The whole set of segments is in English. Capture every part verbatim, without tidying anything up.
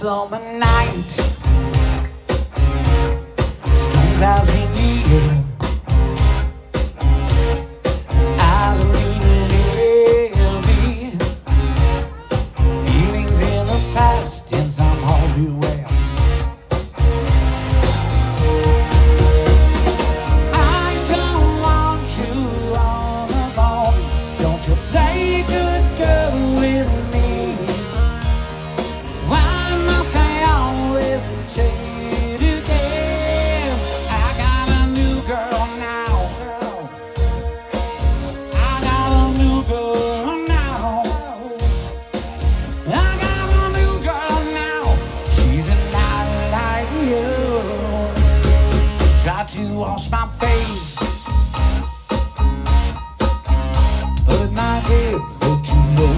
summer night, storm clouds in the air, eyes a little heavy, feelings in the past and some hard to wear. Say it again, I got a new girl now. I got a new girl now. I got a new girl now. She's a lot like you. Try to wash my face, put my head way too low.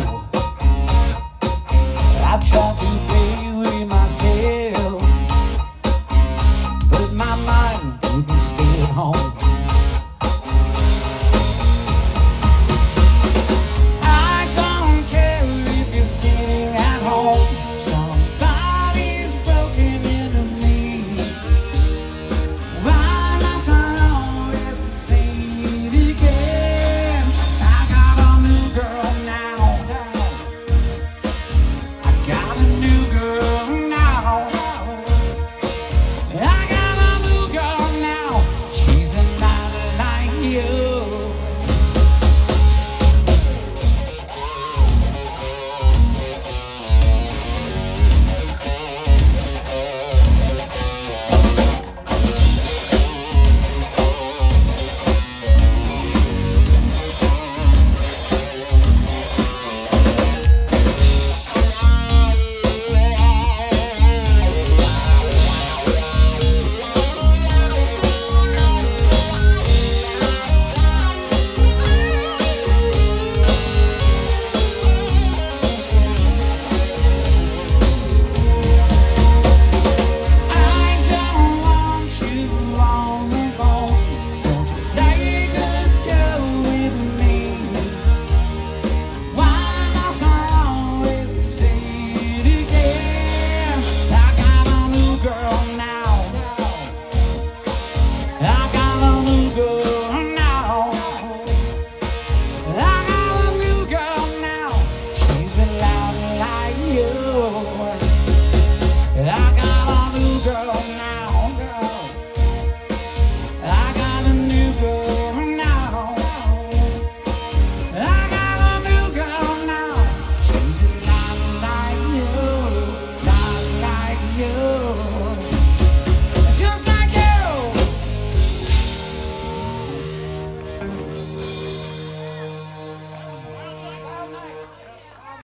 I tried to play with myself, my mind wouldn't stay at home.